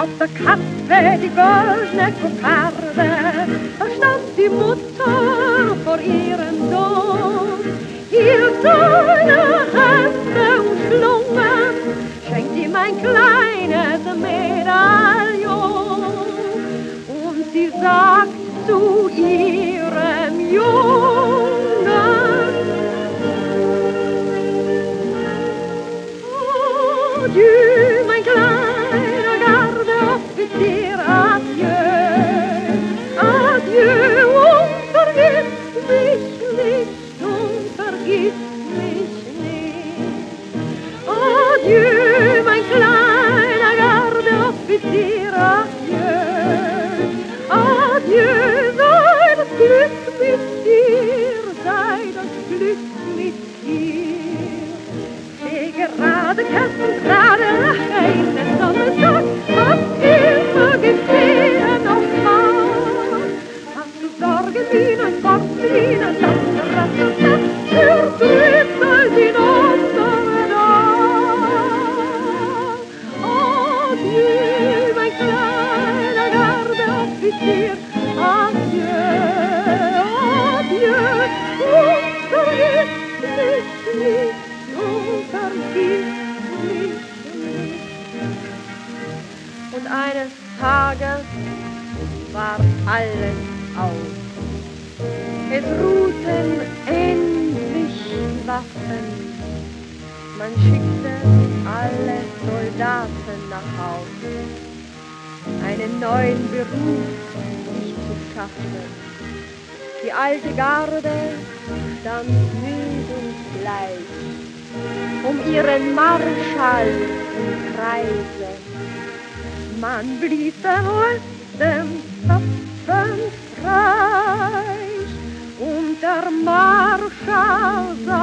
der Kappe die goldene Kokarde, da stand die Mutter vor ihrem Sohn, hielt seine Hände umschlungen, schenkt ihm ein kleines Medaillon, und sie sagt zu ihrem Jungen: Adieu, mein kleiner Gardeoffizier, adieu, adieu, und vergiss mich nicht, und vergiss mich nicht. Adieu, mein kleiner Gardeoffizier, adieu, adieu, sei das Glück mit dir, sei das Glück mit dir. Steh gerade, kerzengerade, lache in den Sonnentag, was immer geschehen auch mag. Hast du Sorgen wie ein Boxliner, das trübt als in unserer Nacht. Adieu, mein kleiner Gardeoffizier, adieu, adieu, und vergiss mich nicht, und vergiss mich nicht. Und eines Tages war alles aus. Es ruhten endlich die Waffen. Man schickte alle Soldaten nach Haus, einen neuen Beruf sich zu schaffen. Die alte Garde stand müde und bleich ihren Marschall im Kreise. Man blies den letzten Zapfen frei, und der Marschall